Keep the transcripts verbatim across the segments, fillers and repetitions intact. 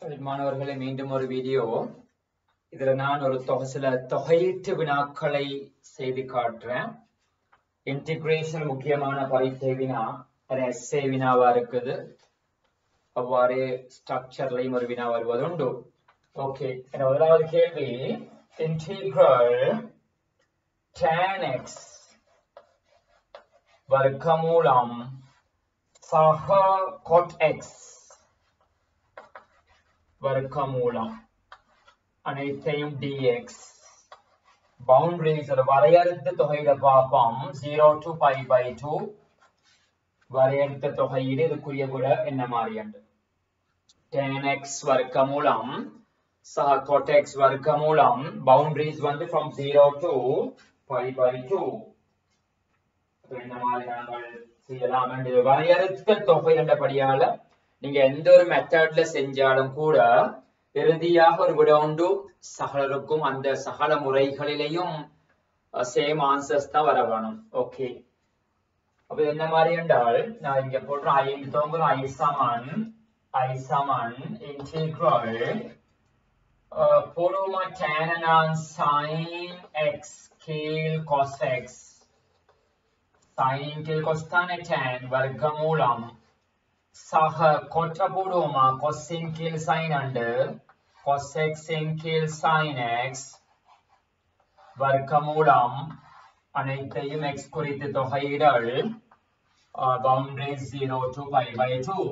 மாணவர்களே, மீண்டும் ஒரு வீடியோ. இதுல நான் ஒரு தொகை சில தொகையீட்டு வினாக்களை செய்து காட்டுறேன். இன்டிகிரேஷன் முக்கியமான பரீட்சை வினா, எஸ்ஏ வினாவா இருக்குது. அவ்வாறு ஸ்ட்ரக்சர்லையும் ஒரு வினா வருவதுண்டு. ஓகே, முதலாவது கேள்வி, இன்டிகிரல் tan x வர்க்கமூலம் சக cot x வர்க்கமூலம் அனைத்தையும் dx boundaries வரையறுத்த தொகையிட பார்ப்போம். zero to pi by two வரையறுத்த தொகையீடு இதுக்குரிய கூட என்ன மாதிரி என்று tan x வர்க்கமூலம் சக cot x வர்க்கமூலம் boundaries வந்து from zero to pi by two என்ன மாதிரி நாங்கள் செய்யலாம் என்று வரையறுத்த தொகை என்றபடியால நீங்க எந்த ஒரு மெத்தட்ல செஞ்சாலும் கூட இறுதியாக ஒரு விட உண்டு. சகலருக்கும் அந்த சகல முறைகளிலேயும் சேம் ஆன்சர்ஸ் தான் வர வேணும். ஓகே, அப்ப என்ன மாதிரி என்றால் நான் இங்க போடுறேன் ஐ தோங்குற ஐ சமன் ஐ சமன் இன்டெகிரல் போடுமா tan sin x கீழ் cos x sin கீழ் cos தானே tan வர்க்கமூலம் சக கொட்ட போடுவோமா cossin கீழ் sin and cos x in கீழ் sin x வர்க்கமூலம் அனைத்தையும் x குறித்து தொகையிடல் boundaries zero to pi by two.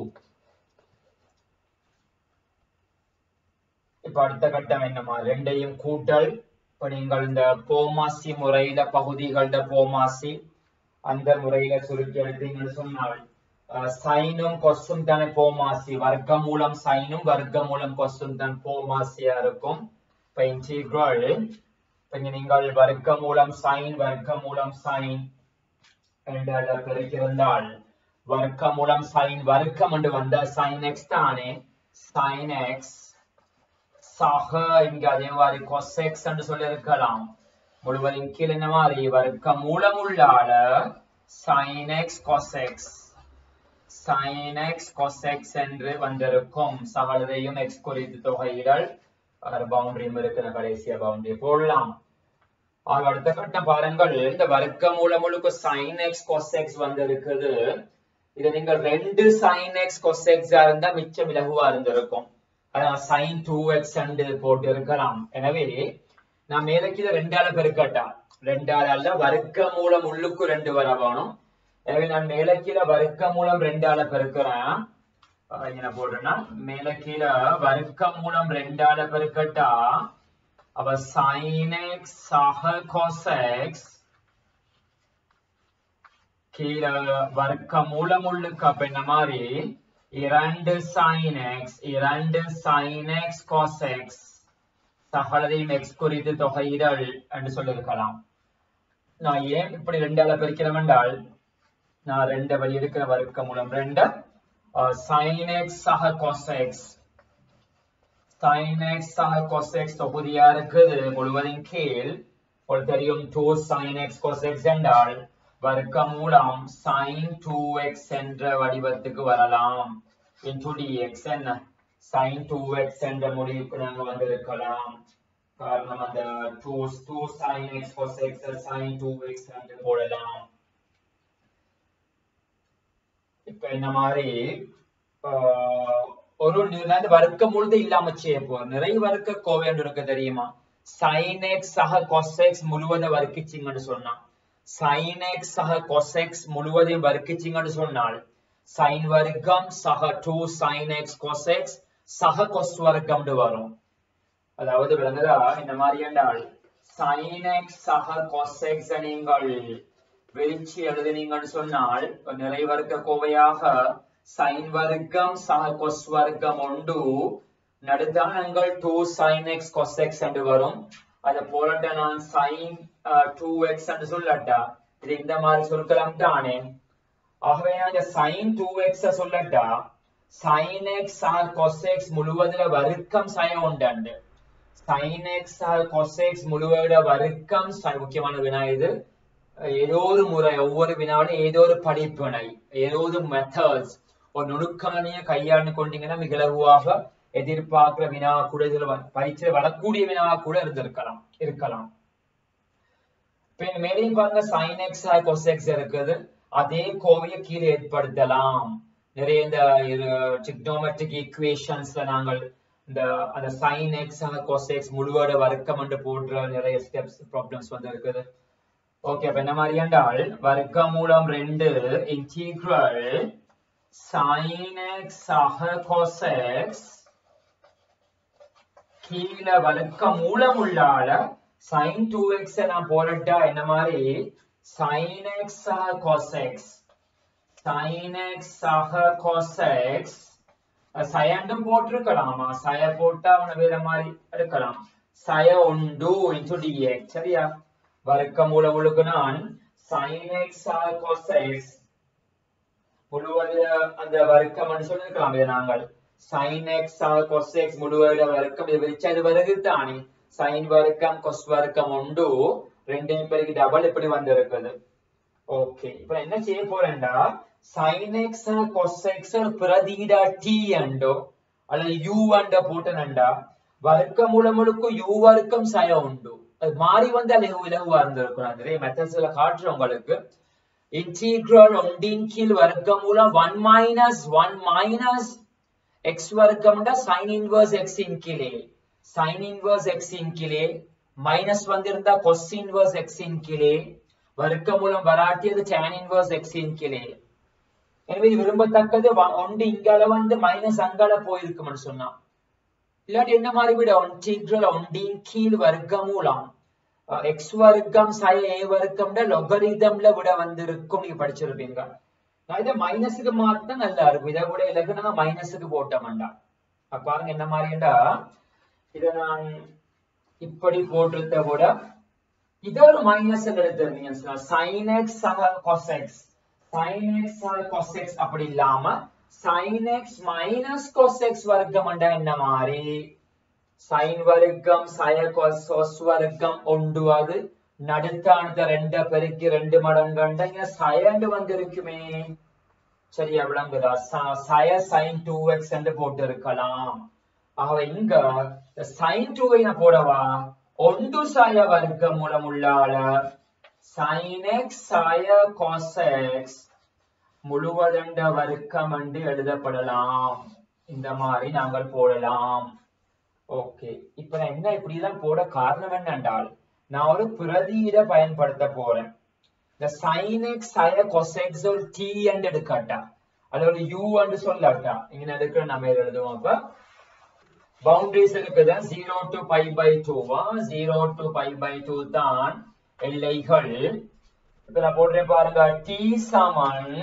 இப்ப அடுத்த கட்டம் என்னமா, ரெண்டையும் கூட்டல். இப்ப நீங்கள் இந்த போமாசி முறையில பகுதிகள போமாசி அந்த முறையில சுருக்கி எடுத்தீங்கன்னு சொன்னால் சைனும் கொசும் தானே போமாசி, வர்க்கமூலம் சைனும் வர்க்கமூலம் கொசும் தான் போமாசியா இருக்கும். இப்ப இன்டெகிரல் இப்ப நீங்கள் வர்க்கமூலம் சைன் வர்க்கமூலம் சைன் என்று பெருக்கிருந்தால் வர்க்கமூலம் சைன் வர்க்கம் என்று வந்த சைன் எக்ஸ் தானே சைன் எக்ஸ் சக இங்க அதே மாதிரி cos x என்று சொல்லி இருக்கலாம். முழுவதும் கீழே என்ன மாதிரி வர்க்கமூலம் உள்ளால sin x cos x sin x cos x என்று வந்திருக்கும். சகலதையும் x குறித்து தொகையிடல் பவுண்டரியும் இருக்கிற கடைசியா பவுண்டரி போடலாம். அடுத்த கட்டம் பாருங்கள், இந்த வர்க்கமூலம் முழுக்க sin x cos x வந்திருக்குது. இதை நீங்கள் ரெண்டு sin x cos x இருந்தா மிச்சம் இலகுவா இருந்திருக்கும். அதான் sin two x என்று போட்டு இருக்கலாம். எனவே நான் மேலக்கு இதை ரெண்டால பெருக்கட்டா ரெண்டால அல்ல வர்க்கமூலம் உள்ளுக்கு ரெண்டு வர வேணும். எனவே நான் மேலக்கீழ வர்க்கமூலம் ரெண்டால பெருக்கிறேன். என்ன போடுறேன்னா மேலக்கீழ வர்க்கமூலம் ரெண்டால பெருக்கட்டா அப்ப sin x சக cos x கீழ வர்க்கமூலம் உள்ளுக்கு அப்ப என்ன மாதிரி இரண்டு sin x இரண்டு sin x cos x சகலதையும் x குறித்து தொகையிடல் என்று சொல்லியிருக்கலாம். நான் ஏன் இப்படி ரெண்டால பெருக்கிறேன் என்றால் நான் ரெண்டு வழி எடுக்கிற வர்க்கமூலம் ரெண்டு sin x சக cos x sin x சக cos x தொகுதியா இருக்குது. முழுவதும் கீழ் ஒரு தெரியும் two sin x cos x என்றால் வர்க்கமூலம் sin two x என்ற வடிவத்துக்கு வரலாம். into dx என்ன sin two x என்ற முடிவுக்கு நாங்க வந்திருக்கலாம். காரணம் அந்த two sin x cos x sin two x என்று போடலாம். இப்ப என்ன மாதிரி ஒரு வர்க்கமூலத்தை இல்லாம செய்ய போறோம். நிறைய வர்க்க கோவை என்று இருக்க தெரியுமா, sin x சக cos x முழுவதும் வர்க்கிச்சிங்கன்னு சொன்னா sin x சக cos x முழுவதையும் வர்க்கிச்சிங்கன்னு சொன்னால் sin வர்க்கம் சக two sin x cos x சக cos வர்க்கம் வரும். அதாவது விளங்குதா இந்த மாதிரி என்றால் sin x சக cos x நீங்கள் வெளிச்சி எழுதினீங்கன்னு சொன்னால் நிறை வர்க்க கோவையாக sin வர்க்கம் சக cos வர்க்கம் உண்டு. நடுத்தானங்கள் two sin x cos x என்று வரும். அதை போலட்ட நான் sin two x என்று சொல்லட்டா இது இந்த மாதிரி சுருக்கலாம் தானே. ஆகவே நான் இந்த sin two x சொல்லட்டா sin x சக cos x முழுவதுல வர்க்கம் சய உண்டு. sin x சக cos x முழுவதுல வர்க்கம் முக்கியமான வினா இது. ஏதோ ஒரு முறை ஒவ்வொரு வினாவிலும் ஏதோ ஒரு படிப்பினை ஏதோ ஒரு மெத்தட்ஸ் ஒரு நுணுக்கமணிய கையாண்டு கொண்டீங்கன்னா மிக இலகுவாக எதிர்பார்க்கிற வினா கூட இதுல பரீட்சையில் வரக்கூடிய வினா கூட இருந்திருக்கலாம் இருக்கலாம். மேலையும் பாருங்க sin x cos x இருக்குது. அதே கோவையை கீழே ஏற்படுத்தலாம். நிறைய இந்த trigonometric equationsல நாங்கள் இந்த அந்த sin x cos x முழுவட வர்க்கம் என்று போன்ற நிறைய ஸ்டெப்ஸ் ப்ராப்ளம்ஸ் வந்து இருக்குது. ஓகே, அப்ப என்ன மாதிரி என்றால் வர்க்கமூலம் ரெண்டு இன்டெக்ரல் sin x சக cos x கீழ வர்க்கமூலம் உள்ளால sin two x நான் போடட்டா என்ன மாதிரி sin x சக cos x sin x சக cos x சயண்டும் போட்டிருக்கலாமா, சய போட்டா அவனை வேற மாதிரி எடுக்கலாம். சய ஒன்று into dx சரியா. வர்க்கமூலம் உள்ளுக்கு நான் sin x சக cos x முழுவதுல அந்த வர்க்கம் சொல்லிருக்கலாம். இதை நாங்கள் sin x சக cos x முழுவதுல வர்க்கம் இதை வச்சா இது வருது தானே. sin வர்க்கம் cos வர்க்கம் உண்டு ரெண்டையும் பேருக்கு டபுள் இப்படி வந்திருக்குது. ஓகே, இப்ப என்ன செய்ய போறேன்டா sin x cos x பிரதியிட t அண்டோ அல்லது u அண்ட போட்டனண்டா வர்க்கமூலமுழுக்கு u வர்க்கம் சய உண்டு. அது மாறி வந்து அது இலகுவா இருந்திருக்கும். நிறைய மெத்தட்ஸ்ல காட்டுறேன் உங்களுக்கு. இன்டெக்ரல் ஒன்றின் கீழ் வர்க்கமூலம் one minus one minus x வர்க்கம்டா sin inverse x இன் கீழே sin inverse x இன் கீழே மைனஸ் வந்திருந்தா cos inverse x இன் கீழே வர்க்கமூலம் வராட்டியது tan inverse x இன் கீழே. எனவே இது விரும்பத்தக்கது ஒன்று இங்கால வந்து மைனஸ் அங்கால போயிருக்கும்னு சொன்னா. இல்லாட்டி என்ன மாதிரி விட இன்டெக்ரல் ஒன்றின் கீழ் வர்க்கமூலம் x வர்க்கம் sin a வர்க்கம்ட லொகரிதம்ல விட வந்திருக்கும். நீங்க படிச்சிருப்பீங்க. நான் இதை மைனஸுக்கு மாத்தினா நல்லா இருக்கும். இதை விட இலகுனா மைனஸுக்கு போட்ட வேண்டாம். பாருங்க என்ன மாதிரிடா இத நான் இப்படி போட்டிருந்த விட இது ஒரு மைனஸ் எடுத்துருந்தீங்க sin x cos x sin x cos x அப்படி இல்லாம sin x minus cos x வர்க்கம் என்ன மாதிரி sin வர்க்கம் sin cos வர்க்கம் ஒன்று அது நடுத்தானத ரெண்ட பெருக்கி ரெண்டு மடங்கண்டா இங்க sin வந்திருக்குமே சரியா விளங்குதா. சய sin two x என்று போட்டு இருக்கலாம். ஆகவே இங்க sin two ஐ நான் போடவா ஒன்று சய வர்க்கம் மூலம் உள்ளால sin x சய cos x முழுவதண்ட வர்க்கம் என்று எழுதப்படலாம். இந்த மாதிரி நாங்கள் போடலாம். ஓகே, இப்ப நான் என்ன இப்படிதான் போட காரணம் என்னென்றால் நான் ஒரு பிரதியிட பயன்படுத்த போறேன். இந்த sin x sin cos x ஒரு t என்று எடுக்கட்டா அல்லது ஒரு u என்று சொல்லாட்டா இங்க எடுக்கிற நம்ம எழுதுவோம். அப்ப பவுண்டரிஸ் இருக்குதா zero to pi by two zero to pi by two தான் எல்லைகள். இப்ப நான் போடுறேன் பாருங்க t சமன்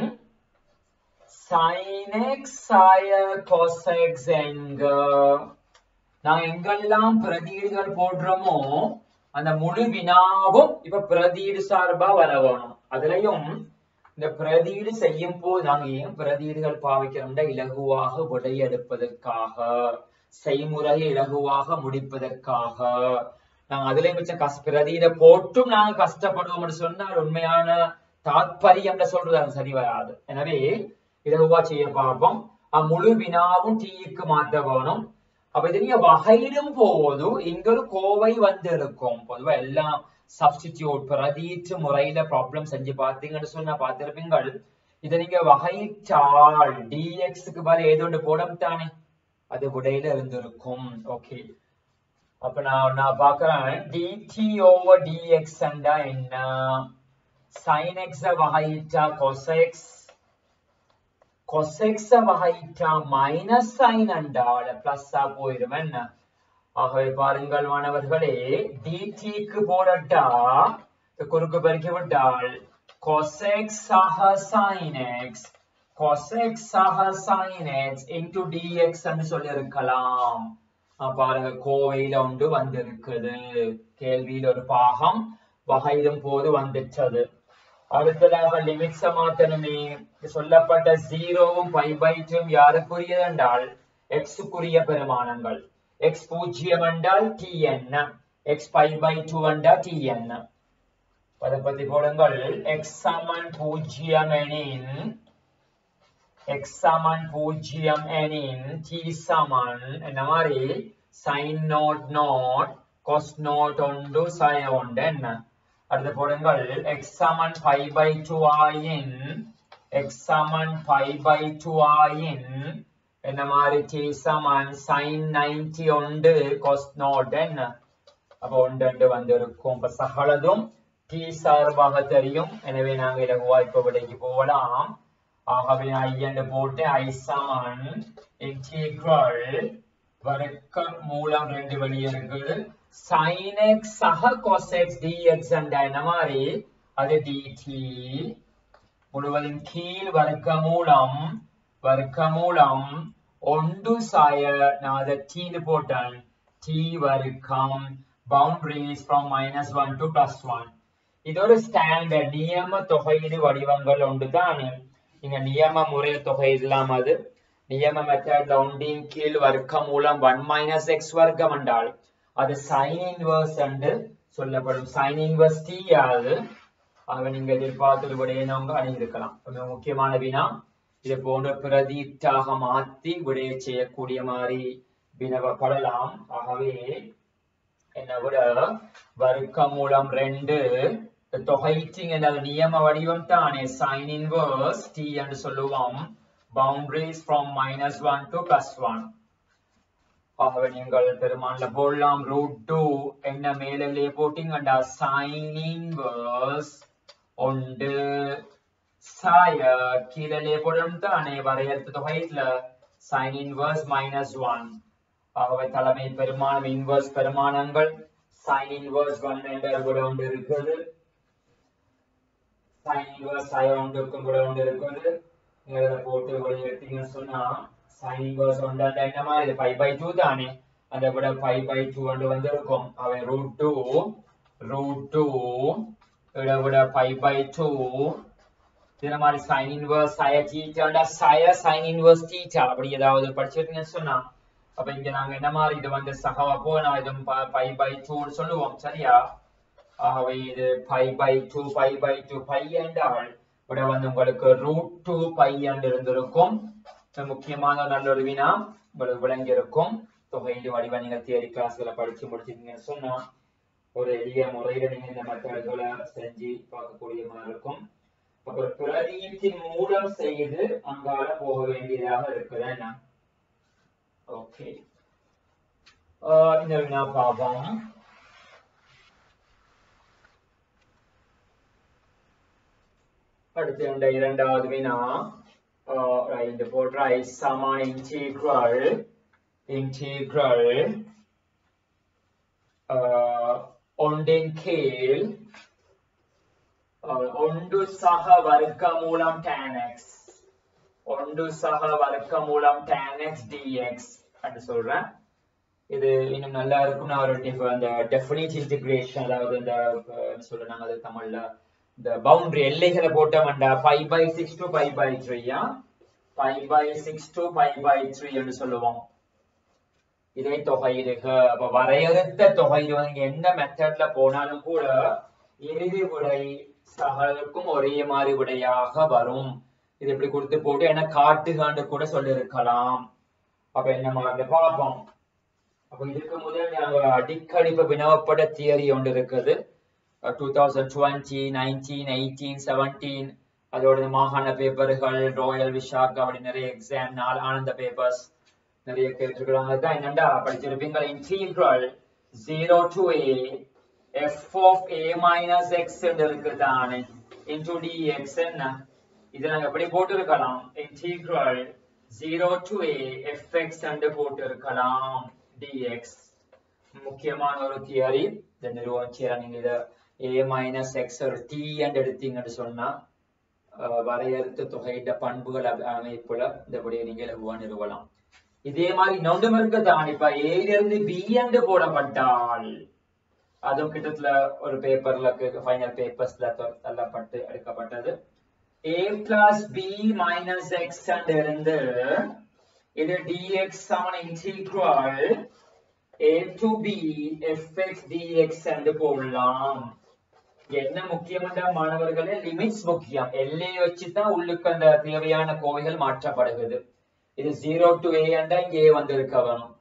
sin x sin cos x எங்க நான் எங்கெல்லாம் பிரதியீடுகள் போடுறோமோ அந்த முழு வினாவும் இப்ப பிரதியீடு சார்பா வரணும். அதுலயும் இந்த பிரதியீடு செய்யும் போது நாங்க ஏன் பிரதியீடுகள் பாவிக்கிறோம்னா இலகுவாக விடையெடுப்பதற்காக செய்முறையை இலகுவாக முடிப்பதற்காக. நாங்க அதுலயும் மிச்சம் கஷ்ட பிரதியீட போட்டும் நாங்க கஷ்டப்படுவோம்னு சொன்னால் உண்மையான தாத்பரியம் சொல்றது சரி வராது. எனவே இலகுவா செய்ய பார்ப்போம். முழு வினாவும் டீக்கு மாற்ற வேணும். அப்ப இது நீங்க வகையிடும் போது இங்க ஒரு கோவை வந்து இருக்கும். பொதுவா எல்லாம் சப்ஸ்டிடியூட் பிரதீற்று முறையில ப்ராப்ளம் செஞ்சு பார்த்தீங்கன்னு சொன்னா பார்த்திருப்பீங்கள். இதை நீங்க வகைச்சால் டிஎக்ஸுக்கு பதில் ஏதோ ஒன்று போடும் தானே அது விடையில இருந்திருக்கும். ஓகே, அப்ப நான் நான் பாக்குறேன் டிடி ஓவர் டிஎக்ஸ் என்ன sin x வகையிட்டா cos x cos x வகையிட்டா மைனஸ் sin என்றால் பிளஸ் ஆ போயிடும் என்ன. ஆகவே பாருங்கள் மாணவர்களே டிடிக்கு போடட்டா குறுக்கு பெருக்கி விட்டால் cos x சக sin x cos x சக sin x into dx என்று சொல்லி இருக்கலாம். பாருங்க கோவையில ஒன்று வந்திருக்குது. கேள்வியில் ஒரு பாகம் வகையிடும் போது வந்துட்டது. அடுத்ததாக லிமிட்ஸ மாத்தணுமே. சொல்லப்பட்ட ஜீரோவும் பை பை டூம் யாருக்குரியது என்றால் எக்ஸுக்குரிய பெருமானங்கள். எக்ஸ் பூஜ்ஜியம் என்றால் டி என்ன, எக்ஸ் பை பை டூ என்றால் டி என்ன. அதை பத்தி போடுங்கள். எக்ஸ் சமன் பூஜ்ஜியம் எனின் x சமன் பூஜ்ஜியம் எனின் t சமன் என்ன மாதிரி sin nought nought cos nought ஒன்று sin ஒன்று என்ன அடுத்து போடுங்கள் x Saman pi by two ஆயின் x Saman pi by two ஆயின் என்ன மாதிரி t சமன் sin ninety ஒன்று cos நாட் என்ன அப்ப ஒன்று வந்திருக்கும் இப்ப சகலதும் t சார்பாக தெரியும் எனவே நாங்கள் இலகுவா இப்ப விடைக்கு போகலாம் ஆகவே I என்று போட்டு I சமன் இன்டெக்ரல் வர்க்க மூலம் ரெண்டு வழி இருக்குது sin x சக cos x dx என்ற என்ன மாதிரி அது dt முழுவதும் கீழ் வர்க்க மூலம் வர்க்க மூலம் ஒன்று சாய நான் அதை t போட்டேன் t வர்க்கம் boundaries from minus one to plus one இது ஒரு ஸ்டாண்டர்ட் நியம தொகையீடு வடிவங்கள் ஒன்று தான் இங்க நியம முறை தொகை இல்லாம அது நியம மெத்தட்ல ஒன்றின் கீழ் வர்க்க மூலம் one minus x வர்க்கம் என்றால் அது sin inverse என்று சொல்லப்படும் sin inverse t ஆகுது ஆக நீங்க எதிர்பார்த்தது விடையை நாங்க அணிந்திருக்கலாம் மிக முக்கியமான வினா இது போன்ற பிரதீட்டாக மாற்றி விடையை செய்யக்கூடிய மாதிரி வினவப்படலாம் ஆகவே என்ன விட வர்க்க மூலம் ரெண்டு தொகையீட்டின் என்ற நியம வடிவம் தானே sin inverse t என்று சொல்லுவோம் boundaries from minus one to plus one ஆகவே நீங்கள் பெருமான்ல போடலாம் root two என்ன மேலே போட்டீங்கண்டா sin inverse ஒன்று சாய கீழே போடணும் தானே வரையறுத்த தொகையில sin inverse minus one ஆகவே தலைமை பெருமானம் இன்வர்ஸ் பெருமானங்கள் sin inverse one என்ற கூட ஒன்று இருக்குது sin inverse I ஒன்றுக்கும் கூட ஒன்று இருக்குது நீங்க போட்டு வெளியெடுத்தீங்கன்னு சொன்னா sin inverse ஒன்றா என்ன மாதிரி pi by two தானே அந்த விட pi by two ஒன்று வந்திருக்கும் அவை root two root two இதை விட pi by two இதே மாதிரி sin inverse sin theta sin sin inverse theta அப்படி ஏதாவது படிச்சிருக்கீங்கன்னு சொன்னா அப்ப இங்க நாங்க என்ன மாதிரி இது வந்து சகவா போனா இது pi by two ன்னு சொல்லுவோம் சரியா ஆகவே இது pi by two pi by two pi என்றால் விட வந்து உங்களுக்கு root two pi என்று இருந்திருக்கும் முக்கியமான நல்ல ஒரு வினா உங்களுக்கு விளங்கி இருக்கும் தொகையீடு வடிவ நீங்க தியரி கிளாஸ்ல படிச்சு முடிச்சிருக்கீங்கன்னு சொன்னா ஒரு எளிய முறையில நீங்க இந்த மெத்தட்களை செஞ்சு பார்க்கக்கூடிய மாதிரி இருக்கும் அப்புறம் பிரதியீட்டின் மூலம் செய்து அங்கால போக வேண்டியதாக இருக்குது என்ன ஓகே இந்த வினா பாவம் அடுத்த இரண்டாவது வினா இந்த போன்ற I சமன் இன்டெக்ரல் இன்டெக்ரல் ஒன்றின் கீழ் ஒன்று சக வர்க்க மூலம் tan x ஒன்று சக வர்க்க மூலம் tan x dx அப்படி சொல்றேன் இது இன்னும் நல்லா இருக்கும் நான் ஒரு அந்த டெஃபினிட் இன்டெகிரேஷன் அதாவது இந்த சொல்றாங்க அது தமிழ்ல இந்த பவுண்டரி எல்லைகளை போட்டோம்டா pi by six to pi by three yeah pi by six to pi by three என்று சொல்லுவோம் இதே தொகையிடுக அப்ப வரையறுத்த தொகையிடு வந்து எந்த மெத்தட்ல போனாலும் கூட இறுதி விடை சகலுக்கும் ஒரே மாதிரி விடையாக வரும் இது எப்படி கொடுத்து போட்டு என்ன காட்டுகாண்டு கூட சொல்லிருக்கலாம் அப்ப என்ன மாதிரி பார்ப்போம் அப்ப இதுக்கு முதல் நாங்க அடிக்கடி இப்ப வினவப்பட தியரி ஒன்று இருக்குது twenty twenty nineteen eighteen seventeen அதோட மாகாண பேப்பர்கள் ராயல் விஷாக் அப்படி நிறைய எக்ஸாம் நாலு ஆனந்த பேப்பர்ஸ் நிறைய கேட்டிருக்கிறாங்க தான் என்னண்டா படிச்சிருப்பீங்க integral zero to a f of a minus x என்று இருக்குதானே into dx என்ன இதை நாங்க எப்படி போட்டிருக்கலாம் integral zero to a fx என்று போட்டிருக்கலாம் dx முக்கியமான ஒரு தியரி இந்த நிறுவனச்சியா நீங்க இத a minus x ஒரு t என்று எடுத்தீங்கன்னு சொன்னா வரையறுத்த தொகையிட்ட பண்புகள் அமைப்புல இந்த விடையை நீங்க இலகுவா நிறுவலாம் இதே மாதிரி இன்னொன்றும் இருக்குதான் இப்ப a இருந்து b என்று போடப்பட்டால் அதுவும் கிட்டத்தட்ட ஒரு பேப்பர்ல ஃபைனல் பேப்பர்ஸ்ல தள்ளப்பட்டு எடுக்கப்பட்டது a plus b minus x என்று இருந்து இது dx சமன் integral a to b fx dx என்று போடலாம் என்ன முக்கியமான மாணவர்களே, லிமிட்ஸ் முக்கியம். எல்லையை வச்சுதான் உள்ளுக்கு அந்த தேவையான கோவைகள் மாற்றப்படுகிறது. இது ஜீரோ டு ஏ என்றா இங்க ஏ வந்து இருக்க வேணும்.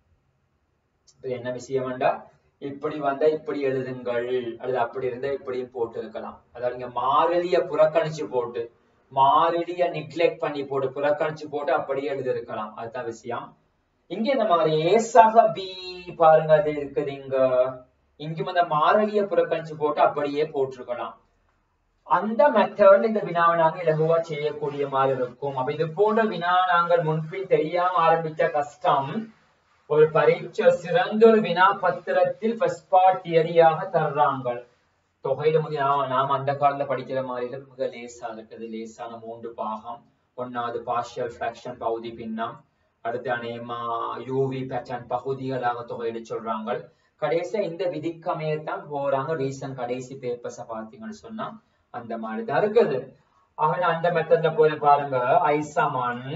என்ன விஷயம் என்றா இப்படி வந்தா இப்படி எழுதுங்கள், அல்லது அப்படி இருந்தா இப்படியும் போட்டு இருக்கலாம். அதாவது இங்க மாறிலிய புறக்கணிச்சு போட்டு, மாறிலிய நிக்லெக்ட் பண்ணி போட்டு, புறக்கணிச்சு போட்டு அப்படியே எழுதி இருக்கலாம். அதுதான் விஷயம். இங்க இந்த மாதிரி ஏசாக பி பாருங்க, அது இருக்குது இங்க. இங்கும் அந்த மாறிலிய புறக்கணிச்சு போட்டு அப்படியே போட்டிருக்கலாம். அந்த மெத்தட்ல இந்த வினாவை நாங்க இலகுவா செய்யக்கூடிய மாதிரி இருக்கும். அப்ப இது போன்ற வினா நாங்கள் முன்பின் தெரியாம ஆரம்பிச்ச கஷ்டம். ஒரு பரீட்சை சிறந்த ஒரு வினா பத்திரத்தில் ஃபர்ஸ்ட் பார்ட் தியரியாக தர்றாங்க. தொகையில முடி நாம அந்த காலத்துல படிக்கிற மாதிரி மிக லேசா இருக்குது. லேசான மூன்று பாகம். ஒன்னாவது பார்ஷியல் ஃபிராக்ஷன் பகுதி பின்னம், அடுத்து அநேகமா யூவி பேட்டர்ன் பகுதிகளாக தொகையிட சொல்றாங்க. கடைசியா இந்த விதிக்கமையத்தான் போறாங்க. ரீசன் கடைசி பேப்பர்ஸ பாத்தீங்கன்னு சொன்னா அந்த மாதிரிதான் இருக்குது. ஆக அந்த மெத்தட்ல போய் பாருங்க. ஐ சமன்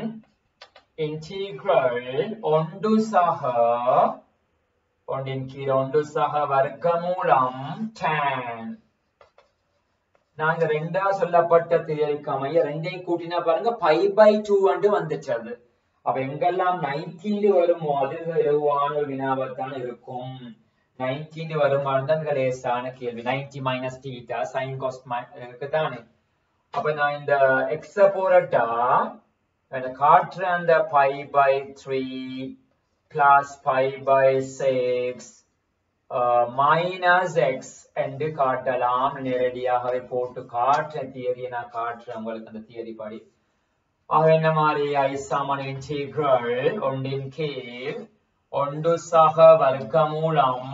integral ஒன்று சக ஒன்றின் கீழ் ஒன்று சக வர்க்கமூலம் tan. நாங்க ரெண்டா சொல்லப்பட்ட தியரிக்கு அமைய ரெண்டையும் கூட்டினா பாருங்க பை பை டூ வந்து வந்துச்சு. அது அப்ப எங்கெல்லாம் நைன்டீன் வருமோ அது இலகுவான வினாவத்தான் இருக்கும். நைன்டீன் வருமானம் தான் லேசான கேள்வி. Ninety minus theta sine cos இருக்குதானே. அப்ப நான் இந்த எக்ஸ போறட்டா காற்று அந்த pi by three plus pi by six minus x என்று காட்டலாம். நேரடியாகவே போட்டு காற்ற தியரியை நான் காட்டுறேன் உங்களுக்கு அந்த தியரி படி. ஆக என்ன மாதிரி ஐ சமன் இன்டெக்ரல் ஒன்றின் கீழ் ஒன்று சக வர்க்கமூலம்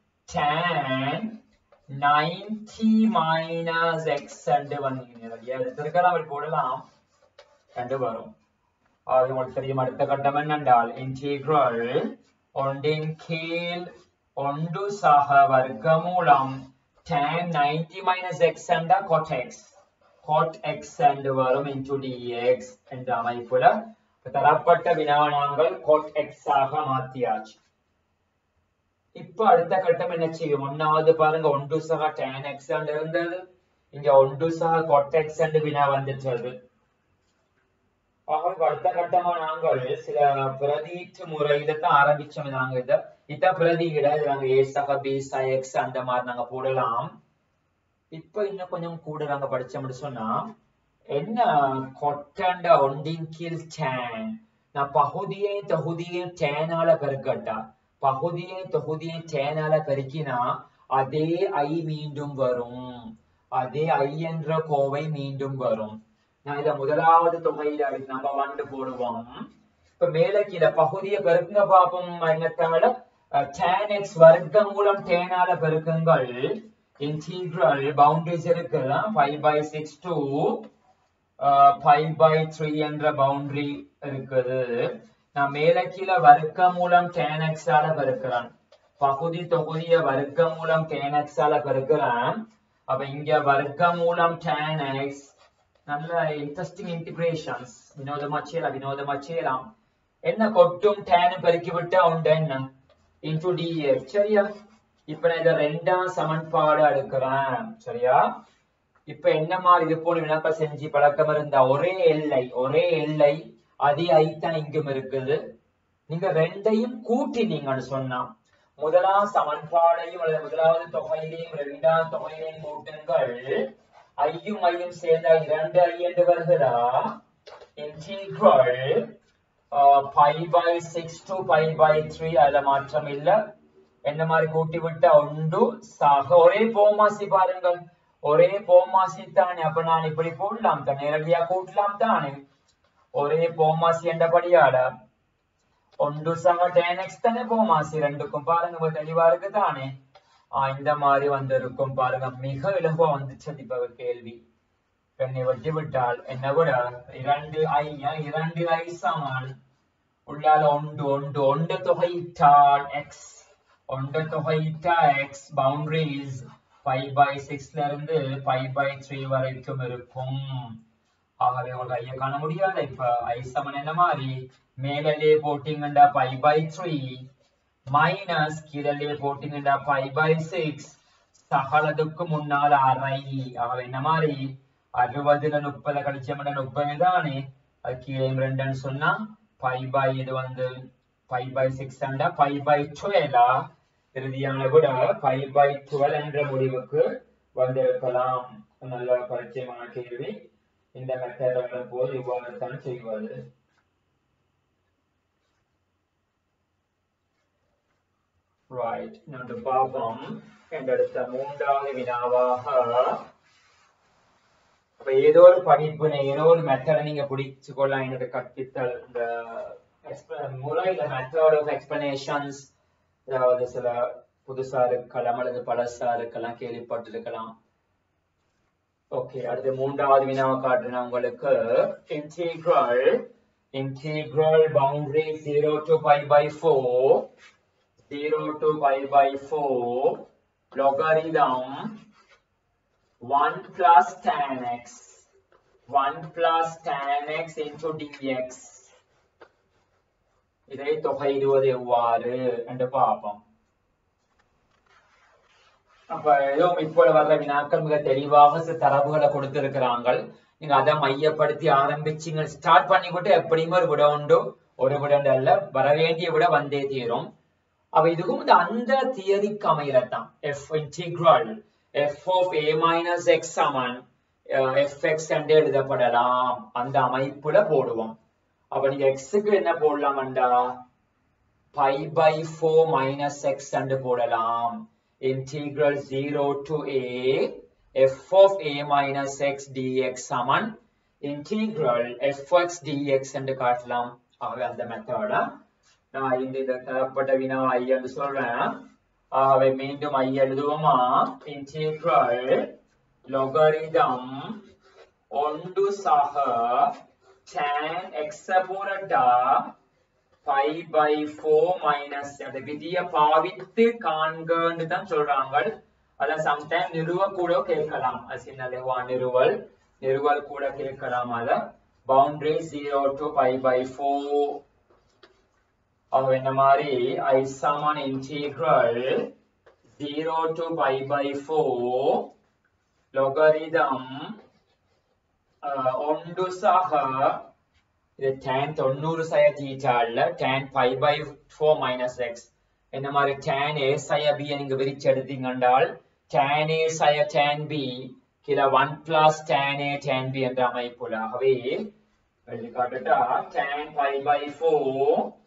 tan ninety minus x என்று வந்து எடுத்திருக்கலாம், போடலாம் என்று வரும். அது உங்களுக்கு தெரியும். அடுத்த கட்டம் என்னென்றால் இன்டெக்ரல் ஒன்றின் கீழ் ஒன்று சக வர்க்கமூலம் tan ninety minus x என்றா cot x cot x என்று வரும் into dx என்ற அமைப்புல தரப்பட்ட வினாவனாங்கள் cot x ஆக மாத்தியாச்சு. இப்ப அடுத்த கட்டம் என்ன செய்யும்? ஒன்னாவது பாருங்க ஒன்று சக tan x என்று இருந்தது, இங்க ஒன்று சக cot x என்று வினா வந்துச்சு. ஆக அடுத்த கட்டமா நாங்கள் சில பிரதீட்டு முறையில தான் ஆரம்பிச்சோம். நாங்க இத இத பிரதியிட நாங்க a சக b சக x அந்த மாதிரி நாங்க போடலாம். இப்ப இன்னும் கொஞ்சம் கூட நாங்க படிச்சோம்னு சொன்னா என்ன கொட்டண்ட ஒன்றின் கீழ் tan. நான் பகுதியை தொகுதியை tan ஆல பெருக்கட்டா, பகுதியை தொகுதியை tan ஆல பெருக்கினா அதே i மீண்டும் வரும், அதே i என்ற கோவை மீண்டும் வரும். நான் இத முதலாவது தொகையில நம்ம வந்து போடுவோம். இப்ப மேல கீழே பகுதியை பெருக்குங்க பாப்போம். என்னத்தால tan x வர்க்கம் மூலம் tan ஆல பெருக்குங்கள். இன்டெக்ரல் பவுண்டரிஸ் இருக்கு, five by six to five by three என்ற பவுண்டரி இருக்குது. நான் மேல கீழே வர்க்க மூலம் tan x ஆல பெருக்கிறேன், பகுதி தொகுதிய வர்க்க மூலம் tan x ஆல பெருக்கிறேன். அப்ப இங்க வர்க்க மூலம் tan x நல்ல இன்ட்ரெஸ்டிங் இன்டிகிரேஷன்ஸ். வினோதமா செய்யலாம், வினோதமா செய்யலாம். என்ன கொட்டும் tan பெருக்கி விட்டா உண்டு என்ன into dx. சரியா? இப்ப நான் இத ரெண்டாம் சமன்பாடு எடுக்கிறேன். சரியா? இப்ப என்ன மாதிரி இது போல வினாக்கள் செஞ்சு பழக்கம் இருந்தா ஒரே எல்லை ஒரே எல்லை அதே ஐத்தான் இங்கும் இருக்குது. நீங்க ரெண்டையும் கூட்டினீங்கன்னு சொன்னா முதலாம் சமன்பாடையும் அல்லது முதலாவது தொகையிலையும் இரண்டாம் தொகையிலையும் கூட்டுங்கள். ஐயும் ஐயும் சேர்ந்தா இரண்டு ஐ என்று வருகிறா. Integral pi by six to pi by three அதுல மாற்றம் இல்ல. என்ன மாதிரி கூட்டி விட்டா ஒன்று சக ஒரே போமாசி பாருங்கள், ஒரே போமாசி தானே. அப்ப நான் இப்படி போடலாம் தான், நேரடியா கூட்டலாம் தானே. ஒரே போமாசி என்றபடியால ஒன்று சக tan x தானே போமாசி ரெண்டுக்கும். பாருங்க தெளிவா இருக்கு தானே. ஆஹ் இந்த மாதிரி வந்து இருக்கும் பாருங்க. மிக இலகுவா வந்துச்சு இப்ப கேள்வி. என்னை வெட்டி விட்டால் என்ன விட இரண்டு ஐ இரண்டு ஐ சமன் உள்ளால ஒன்று ஒன்று ஒன்று தொகையிட்டால் எக்ஸ் ஒன்று தொகையிட்டா x boundaries five by six ல இருந்து five by three வரைக்கும் இருக்கும். ஆகவே உங்களுக்கு ஐய காண முடியாது. இப்ப ஐ சமன் என்ன மாதிரி மேலே போட்டீங்கன்னா five by three மைனஸ் கீழே போட்டீங்கன்னா five by six சகலதுக்கு முன்னால் அரை. ஆகவே என்ன மாதிரி அறுபதுல முப்பதை கழிச்சோம்னா முப்பது தானே, அது கீழே ரெண்டுன்னு சொன்னா பை பை இது வந்து பை பை சிக்ஸ் அண்டா பை பை டுவெலா இறுதியான விட பை பை டுவெல் என்ற முடிவுக்கு வந்திருக்கலாம். நல்ல பரிச்சயமான கேள்வி. இந்த மெத்தட் போது இவ்வாறு தான் செய்வது. Right. நன்று பாபம் என்றெடுத்த மூன்றாவது வினாவாக ஏதோ ஒரு படிப்பினை ஏதோ ஒரு மெத்தடை நீங்க பிடிச்சு கொள்ளலாம். என்னோட கற்பித்தல் இந்த முறை இந்த மெத்தட் ஆஃப் எக்ஸ்பிளனேஷன்ஸ், அதாவது சில புதுசா இருக்கலாம் அல்லது பழசா இருக்கலாம், கேள்விப்பட்டிருக்கலாம். ஓகே, அடுத்து மூன்றாவது வினாவை காட்டுறேன் உங்களுக்கு. Integral integral boundary zero to pi by four zero to pi by four logarithm one plus tan x one plus tan x into dx. இதை தொகையிடுவது எவ்வாறு என்று பார்ப்போம். அப்ப ஏதோ இப்போ வர்ற வினாக்கள் மிக தெளிவாக சில தரவுகளை கொடுத்திருக்கிறாங்க. நீங்க அதை மையப்படுத்தி ஆரம்பிச்சீங்க, ஸ்டார்ட் பண்ணிக்கிட்டு எப்படியுமே ஒரு விட உண்டு, ஒரு விட அல்ல, வர வேண்டிய விட வந்தே தீரும். அப்ப இதுவும் இந்த அந்த தியரிக்கு அமையத்தான் f integral f of a minus x சமன் fx என்று எழுதப்படலாம். அந்த அமைப்புல போடுவோம். அப்ப நீங்க x-க்கு என்ன போடலாம்டா pi by four minus x என்று போடலாம். Integral zero to a f of a minus x dx Saman integral fx dx என்று காட்டலாம். ஆகவே அந்த மெத்தட நான் இந்த இந்த தரப்பட்ட வினா ஐ என்று சொல்றேன். ஆகவே மீண்டும் ஐ எழுதுவோமா? integral logarithm ஒன்று சக tan x போரட்டா pi by four minus அந்த விதியை பாவித்து காண்கன்னு தான் சொல்றாங்க. அத சம்டைம் நிறுவ கூட கேட்கலாம். சின்ன நிறுவல் நிறுவல் கூட கேட்கலாம். அத boundary zero to pi by four. ஆக என்ன மாதிரி I Saman integral zero to pi by four logarithm ஒன்று சக இது tan தொண்ணூறு சய தீட்டா இல்ல tan pi by four minus x. என்ன மாதிரி tan a சய b நீங்க விரிச்சு எடுத்தீங்கன்றால் tan a சய tan b கீழ one plus tan a tan b என்ற அமைப்புல. ஆகவே எழுதி காட்டுட்டா tan pi by four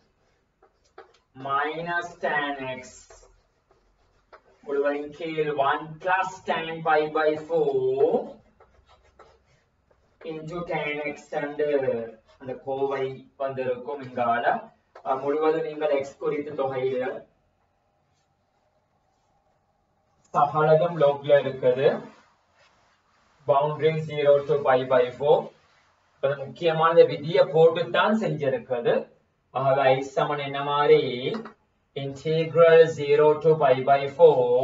minus tan x முழுவதும் கீழ் one plus tan pi by four into tan x and அந்த கோவை வந்திருக்கும். இங்கால முழுவதும் நீங்கள் x குறித்து தொகையிட சகலதும் லோக்ல இருக்குது. Boundary zero to pi by four. முக்கியமான விதியை போட்டுத்தான் செஞ்சிருக்குது. ஆகவே I சமன் என்ன மாதிரி integral zero to pi by four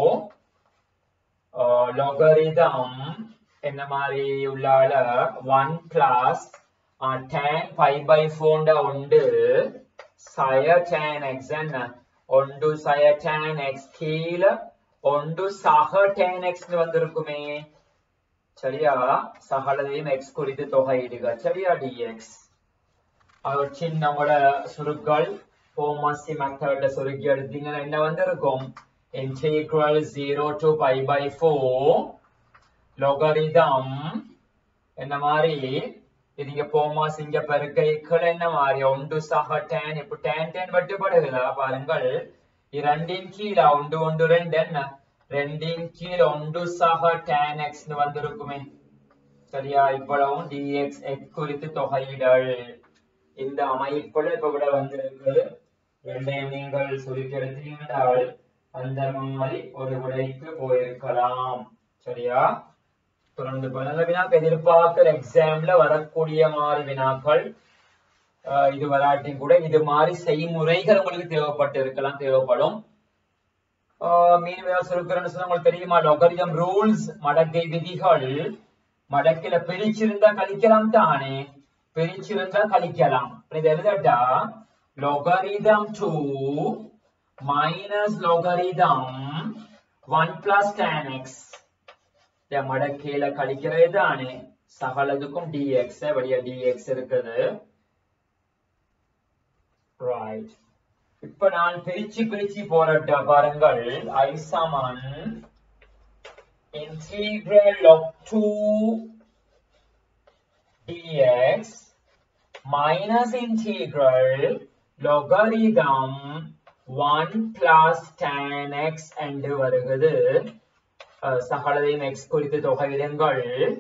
logarithm என்ன மாதிரி உள்ளால one plus Uh, tan pi by four உண்டு சய tan x என்ன ஒன்று சய tan x கீழ ஒன்று சக tan x வந்திருக்குமே. சரியா? சகலதையும் x குறித்து தொகையிடுக. சரியா? dx. அவர் சின்னோட சுருக்கள் போமசி மெத்தட சுருக்கி எடுத்தீங்கன்னா என்ன வந்திருக்கும்? integral zero to pi by four logarithm என்ன மாதிரி இதுங்க போமாஸ் இங்க பெருக்கைகள் என்ன மாதிரி ஒன்று சக tan. இப்ப tan tan வெட்டுப்படுகிறதா பாருங்கள். இரண்டின் கீழ ஒன்று ஒன்று ரெண்டு என்ன ரெண்டின் கீழ ஒன்று சக tan x வந்திருக்குமே. சரியா? இவ்வளவும் dx x குறித்து தொகையிடல் இந்த அமைப்புல இப்ப விட வந்திருக்குது. ரெண்டையும் நீங்கள் சுருக்கி எடுத்தீங்கன்றால் அந்த மாதிரி ஒரு விடைக்கு போயிருக்கலாம். சரியா? தொடர்ந்து வினாக்கள் எதிர்பார்க்கிற எக்ஸாம்ல வரக்கூடிய மாதிரி வினாக்கள் இது வராட்டியும் கூட இது மாதிரி செய்முறைகள் உங்களுக்கு தேவைப்பட்டு இருக்கலாம், தேவைப்படும். மீன் சுருக்கிறேன்னு சொன்னா உங்களுக்கு தெரியுமா? லொகரிதம் ரூல்ஸ் மடக்கை விதிகள். மடக்கில பிரிச்சிருந்தா கழிக்கலாம் தானே, பிரிச்சிருந்தா கழிக்கலாம். இது எழுதட்டா logarithm two minus logarithm one plus tan x மட கீழே கழிக்கிறது தானே சகலதுக்கும் dx வழியா dx இருக்குது right இப்ப நான் பிரிச்சு பிரிச்சு போறட்ட பாருங்கள் I Saman integral of two dx minus integral logarithm one plus tan x என்று வருகிறது சகலதையும் x குறித்து தொகையிடுங்கள்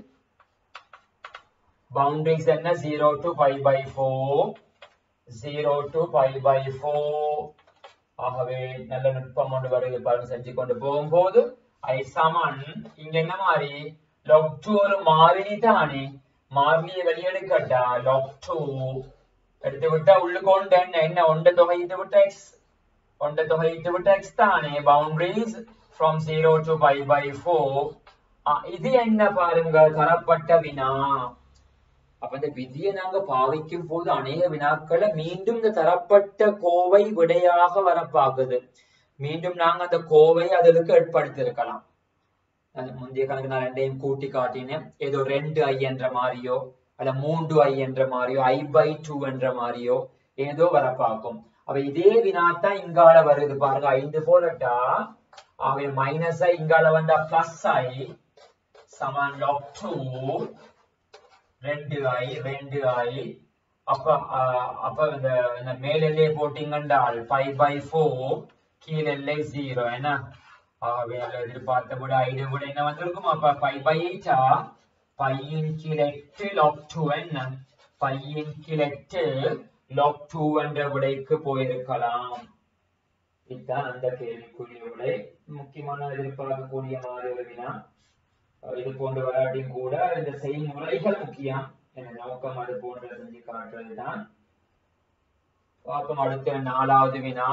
boundaries என்ன zero to pi by four zero to pi by four ஆகவே நல்ல நுட்பம் கொண்டு வருது பாருங்க செஞ்சு கொண்டு போகும்போது I சமன் இங்க என்ன மாதிரி log two ஒரு மாறிலி தானே மாறிலியை வெளியெடுக்கட்டா log two எடுத்து விட்டா உள்ளுக்கு ஒன்று என்ன என்ன ஒன்றை தொகையிட்டு விட்ட x ஒன்றை தொகையிட்டு விட்ட x தானே boundaries from zero to pi by four இது என்ன பாருங்க தரப்பட்ட வினா அப்ப இந்த விதியை நாங்க பாவிக்கும் போது அநேக வினாக்களை மீண்டும் இந்த தரப்பட்ட கோவை விடையாக வரப்பாக்குது மீண்டும் நாங்க அந்த கோவை அதற்கு ஏற்படுத்தி இருக்கலாம் முந்தைய கணக்கு நான் ரெண்டையும் கூட்டி காட்டினேன் ஏதோ ரெண்டு ஐ என்ற மாதிரியோ அல்ல மூன்று ஐ என்ற மாதிரியோ ஐ பை டூ என்ற மாதிரியோ ஏதோ வரப்பாக்கும் அப்ப இதே வினாத்தான் இங்கால வருது பாருங்க ஐந்து போலட்டா ஆகவே மைனஸ் ஐ இங்கால வந்தா பிளஸ் ஐ சமன் log two ரெண்டு ஐ ரெண்டு ஐ அப்ப அப்ப இந்த மேல் எல்லையை போட்டீங்கன்றால் five by four கீழ் எல்லை ஜீரோ என்ன ஆகவே எதிர்பார்த்த விட ஐந்து விட என்ன வந்திருக்கும் அப்ப five by eight பையின் கீழ் எட்டு log two என்ன பையின் கீழ் எட்டு log two என்ற விடைக்கு போயிருக்கலாம் இதுதான் அந்த கேள்விக்குரிய விடை முக்கியமான எதிர்பார்க்கக்கூடிய மாதிரி ஒரு வினா இது போன்ற விளையாட்டையும் கூட இந்த செய்முறைகள் முக்கியம் என நோக்கம் அது போன்ற செஞ்சு காட்டுறதுதான் பார்ப்போம் அடுத்த நாலாவது வினா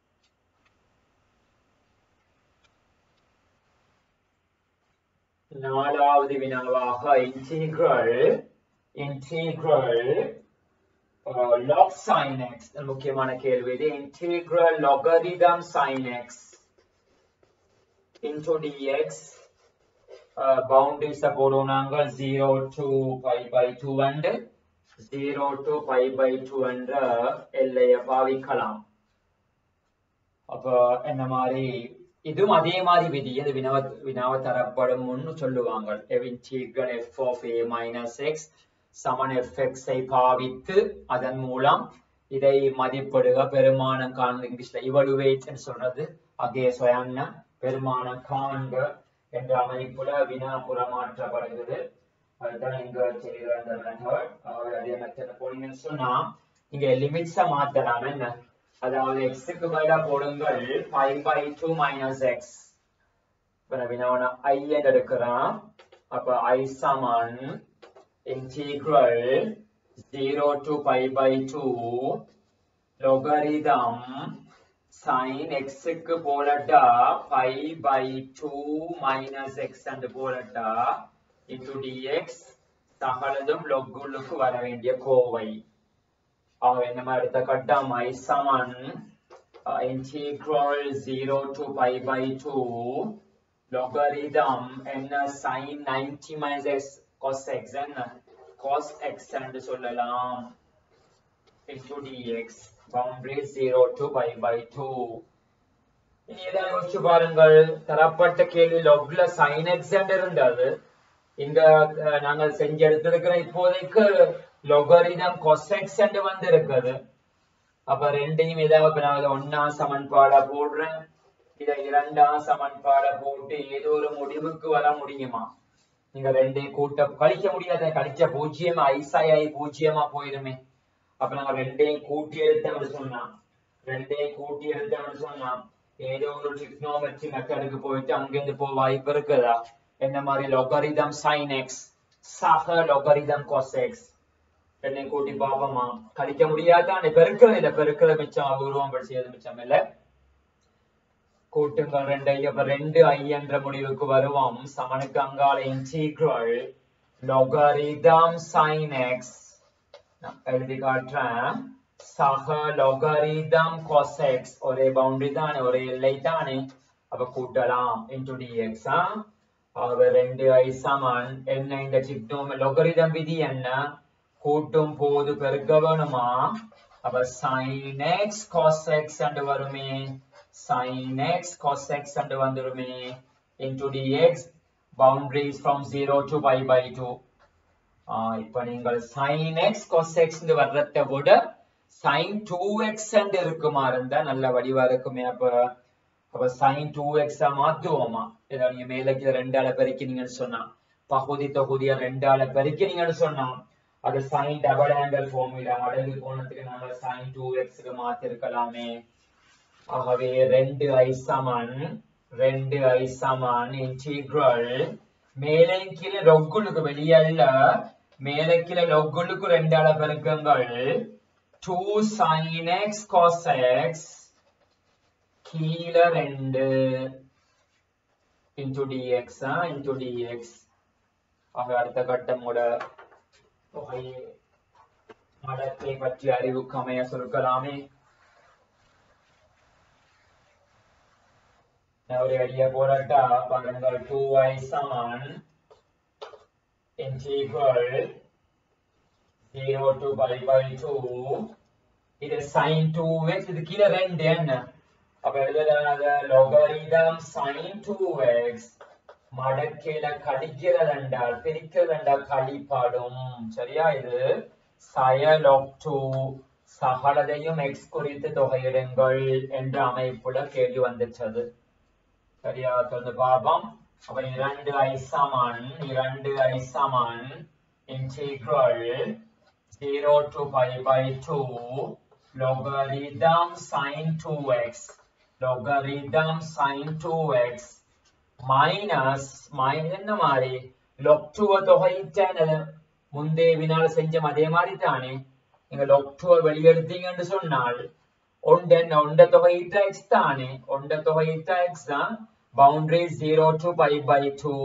நாலாவது வினாவாக integral integral log sin x முக்கியமான கேள்வி இது integral logarithm sin x into dx uh, boundaries போடுவோம் நாங்கள் zero to pi by two and zero to pi by two என்ற எல்லையை பாவிக்கலாம் அப்ப என்ன மாதிரி இதுவும் அதே மாதிரி விதி இது வினாவ வினாவ தரப்படும் முன்னு சொல்லுவாங்க integral f of a minus x சமன் fx ஐ பாவித்து அதன் மூலம் இதை மதிப்பிடுக பெருமானம் காண்க இங்கிலீஷ்ல evaluate ன்னு சொல்றது அங்கே சொயம்னா பெருமானம் காண்க என்ற அமைப்புல வினா புறமாற்றப்படுகிறது அதுதான் இங்க செய்யற அந்த மெத்தட் அதே மெத்தட் போனீங்கன்னு சொன்னா இங்க லிமிட்ஸை மாத்தலாம் என்ன அதாவது x க்கு பதிலா போடுங்கள் five by two minus x இப்ப வினாவன I என்று எடுக்கிறோம் அப்ப I Saman integral zero to pi by two logarithm sin x க்கு போலட்டா pi by two minus x and போலட்டா into dx சகலதும் log உள்ளுக்கு வர வேண்டிய கோவை ஆகவே நம்ம அடுத்த கட்டம் I Saman integral zero to pi by two logarithm என்ன sin ninety minus x cos x and cos x and சொல்லலாம் into dx boundary zero to pi by two இனி இதை யோசிச்சு பாருங்கள் தரப்பட்ட கேள்வி logல sin x and இருந்தது இங்க நாங்கள் செஞ்சு எடுத்திருக்கிற இப்போதைக்கு logarithm cos x and வந்து இருக்குது அப்ப ரெண்டையும் ஏதாவது நான் ஒன்னா சமன்பாடா போடுறேன் இதை இரண்டா சமன்பாடா போட்டு ஏதோ ஒரு முடிவுக்கு வர முடியுமா நீங்க ரெண்டையும் கூட்ட கழிக்க முடியாத கழிச்ச பூஜ்ஜியமா ஐசாய் பூஜ்ஜியமா போயிருமே அப்ப நாங்க ரெண்டையும் கூட்டி எடுத்தோம்னு சொன்னா ரெண்டையும் கூட்டி எடுத்தோம்னு சொன்னா ஏதோ ஒரு ட்ரிக்னோமெட்ரி மெத்தடுக்கு போயிட்டு அங்கிருந்து போக வாய்ப்பு இருக்குதா என்ன மாதிரி logarithm sin x சக logarithm cos x ரெண்டையும் கூட்டி பாப்போமா கழிக்க முடியாதானே பெருக்கிறது இல்ல பெருக்கிறது மிச்சம் அபூர்வம் படிச்சது மிச்சம் இல்ல கூட்டுங்கள் ரெண்டையும் அப்ப ரெண்டு ஐ என்ற முடிவுக்கு வருவோம் சமனுக்கு அங்கால integral logarithm sin x எழுதி காட்டுறேன் சக logarithm cos x ஒரே பவுண்டரி தானே ஒரே எல்லை தானே அப்ப கூட்டலாம் into dx. ஆகவே ரெண்டு i சமன் என்ன இந்த trigonometry logarithm விதி என்ன கூட்டும் போது பெருக்க வேணுமா அப்ப sin x cos x and வருமே sin x cos x and வந்துருமே into dx boundaries from zero to pi by two. ஆஹ் இப்ப நீங்கள் sin x cos x ன்னு வர்றதை விட sin two x and இருக்குமா இருந்தா நல்ல வடிவா இருக்குமே அப்ப அப்ப sin two x மாத்துவோமா இதை நீங்க மேலக்கு ரெண்டால பெருக்கினீங்கன்னு சொன்னா பகுதி தொகுதியை ரெண்டால பெருக்கினீங்கன்னு சொன்னா அது sin double angle formula மடங்கு கோணத்துக்கு நாம sin two x க்கு மாத்திருக்கலாமே ஆகவே ரெண்டு i சமன் ரெண்டு i சமன் integral மேலே கீழே லொக்குலுக்கு வெளியல்ல மேலே கீழே லொக்குலுக்கு ரெண்டால பெருக்குங்கள் two sin x cos x கீழே ரெண்டு into dx into dx ஆக அடுத்த கட்டமோட தொகையை மடக்கை பற்றி அறிவுக்கு அமைய சுருக்கலாமே ஒரு அடியா போராட்டா பாருங்கள் two i Saman integral zero to pi by two இது sin two x இது கீழே ரெண்டு என்ன அப்ப எழுதலாத logarithm sin two x மடக்கையில கடிக்கிறது என்றால் பிரிக்கிறது என்றால் கழிப்பாடும் சரியா இது sin two சகலதையும் x குறித்து தொகையிடுங்கள் என்ற அமைப்புல கேள்வி வந்துச்சது சரியா தொடர்ந்து பாப்போம் அப்ப இரண்டு i சமன் இரண்டு i Saman integral zero to pi by two logarithm sin two x logarithm sin two x minus minus என்ன மாதிரி log two தொகையிட்டேன் முந்தைய வினால செஞ்ச அதே மாதிரி தானே நீங்க log two வெளியெடுத்தீங்கன்னு சொன்னால் ஒன்று ஒன்று தொகையிட்ட x தானே ஒன்று தொகையிட்ட x தான் boundary zero to pi by two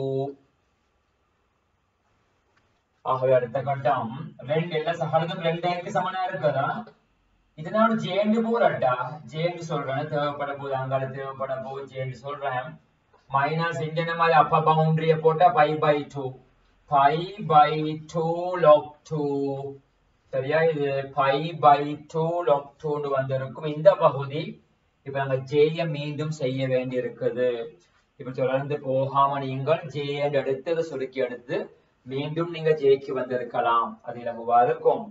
ஆகவே அடுத்த கட்டம் ரெண்டு என்ன சகலதும் ரெண்டுக்கு சமனா இருக்குதா இதனால j ன்னு போறட்டா j ன்னு சொல்றேன் தேவைப்பட போது அங்கால தேவைப்பட போது j ன்னு சொல்றேன் மைனஸ் இங்க மாதிரி அப்ப பவுண்டரிய போட்டா pi by two pi by two log two சரியா இது pi by two log two ன்னு வந்திருக்கும் இந்த பகுதி இப்ப நாங்க j ய மீண்டும் செய்ய வேண்டி இருக்குது இப்ப தொடர்ந்து போகாம நீங்கள் j ய எடுத்து சுருக்கி எடுத்து மீண்டும் நீங்க j க்கு வந்திருக்கலாம் அது இலகுவா இருக்கும்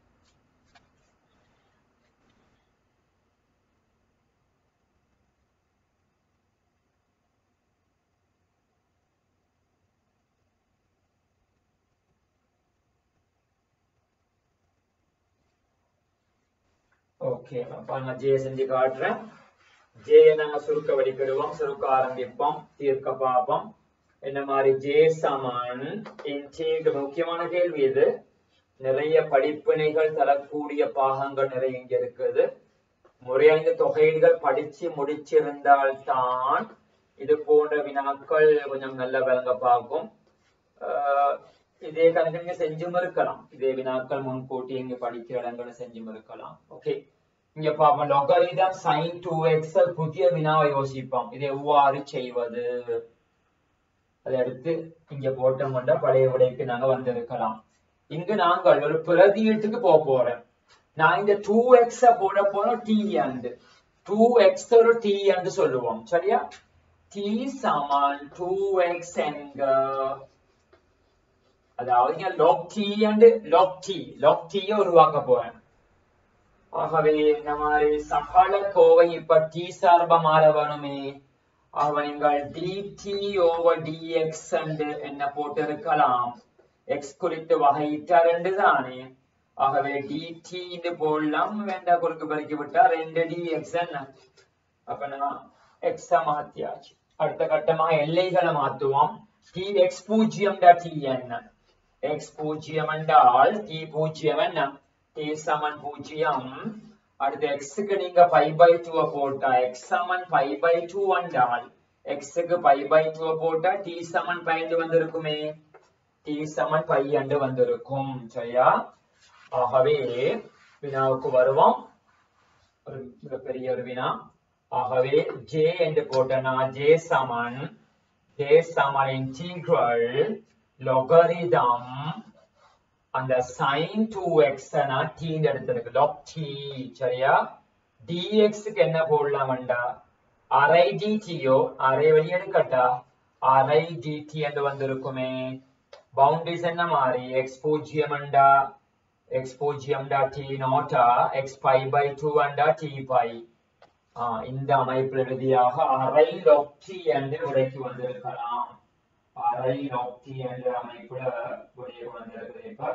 ஓகே அப்ப நான் j செஞ்சு காட்டுறேன் j நாம சுருக்க வடிக்கிடுவோம் சுருக்க ஆரம்பிப்போம் தீர்க்க பாப்போம் என்ன மாதிரி j சமன் இன்டெகிரல் முக்கியமான கேள்வி இது நிறைய படிப்பினைகள் தரக்கூடிய பாகங்கள் நிறைய இங்க இருக்குது முறையான தொகையீடுகள் படிச்சு முடிச்சிருந்தால் தான் இது போன்ற வினாக்கள் கொஞ்சம் நல்ல விளங்க பார்க்கும் இதே கணக்கு நீங்க செஞ்சும் இருக்கலாம் இதே வினாக்கள் முன்கூட்டி இங்க படிக்கிற இடங்கள் செஞ்சும் இருக்கலாம் ஓகே இங்க பாப்போம் logarithm sin two x புதிய வினாவை யோசிப்போம் இதை எவ்வாறு செய்வது அதை அடுத்து இங்க போட்டோம் கொண்ட பழைய விடைக்கு நாங்க வந்திருக்கலாம் இங்கு நாங்கள் ஒரு பிரதியீட்டுக்கு போக போறேன் நான் இந்த two x போட போறோம் t and two x ஒரு t and சொல்லுவோம் சரியா t சமன் two x என்க அதாவது இங்க log t and log t log t உருவாக்க போறேன் ஆகவே இந்த மாதிரி சகல கோவை இப்ப t சார்பா மாற வேணுமே ஆக நீங்கள் dt over dx and என்ன போட்டு இருக்கலாம் x குறித்து வகையிட்டா ரெண்டு தானே ஆகவே dt ன்னு போடலாம் வேண்டாம் குறுக்கு பெருக்கி விட்டா ரெண்டு dx என்ன அப்ப நான் x மாத்தியாச்சு அடுத்த கட்டமா எல்லைகளை மாத்துவோம் t x பூஜ்ஜியம் t என்ன x பூஜ்ஜியம் என்றால் t பூஜ்ஜியம் என்ன t சமன் பூஜ்ஜியம் அடுத்து x க்கு நீங்க pi by two போட்டா x Saman pi by two என்றால் x க்கு pi by two போட்டா t சமன் pi என்று வந்திருக்குமே t சமன் pi என்று வந்திருக்கும் சரியா ஆகவே வினாவுக்கு வருவோம் ஒரு மிகப்பெரிய ஒரு வினா ஆகவே j என்று போட்டனா j சமன் j சமன் இன்டெக்ரல் logarithm அந்த sin two x னா t ன்னு எடுத்துருக்கு log t சரியா dx க்கு என்ன போடலாம்டா அரை dt யோ அரை வழி எடுக்கட்டா அரை dt என்று வந்திருக்குமே பவுண்டரிஸ் என்ன மாறி x பூஜ்ஜியம் அண்டா x பூஜ்ஜியம் டா t நாட்டா x pi by two அண்டா t pi ஆ இந்த அமைப்பில் எழுதியாக அரை log t என்று விடைக்கு வந்திருக்கலாம் அரை log t என்ற அமைப்புல விடைக்கு வந்திருக்கிறது இப்ப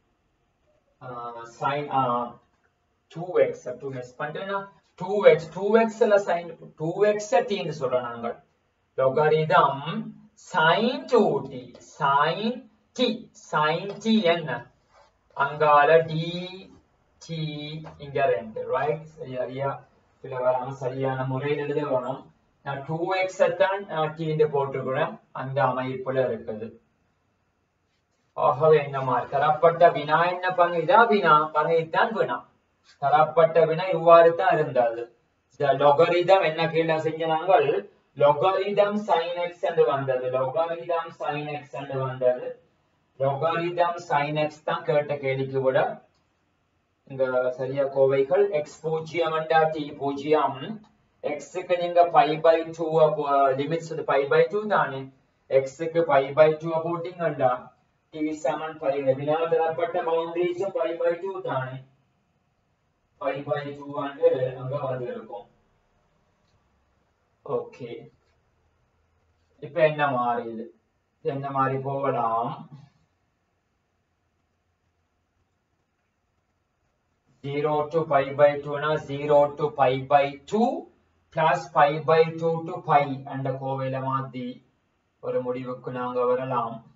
sin two x to miss பண்ணிட்டேனா two x two x ல sin two x t ன்னு சொல்றோம் நாங்க logarithm sin two t sin t sin t என்ன அங்கால dt இங்க ரெண்டு ரைட் சரியா இல்ல வராம சரியான முறையில் எழுத வேணும் நான் two x தான் t ன்னு போட்டுக்கிறேன் அந்த அமைப்புல இருக்குது ஆகவே என்ன மாதிரி தரப்பட்ட வினா என்ன பங்கு இதா வினா பங்கைத்தான் வினா தரப்பட்ட வினா இவ்வாறு தான் இருந்தது logarithm என்ன கீழே செஞ்சாங்க logarithm sin x என்று வந்தது logarithm sin x என்று வந்தது logarithm sin x தான் கேட்ட கேள்விக்கு விட இங்க சரியா கோவைகள் x பூஜ்ஜியம் அண்டா t பூஜ்ஜியம் x க்கு நீங்க pi by two limits pi by two தானே x க்கு pi by two போட்டீங்கடா t சமன் pi வினா தரப்பட்ட பவுண்டரிஸ் pi by two தானே pi by two வந்து அங்க வந்து இருக்கும் ஓகே இப்போ என்ன மாறுது என்ன மாறி போகலாம் zero to pi by two na zero to pi by two plus pi by two to pi and கோவையில மாத்தி ஒரு முடிவுக்கு நாங்க வரலாம்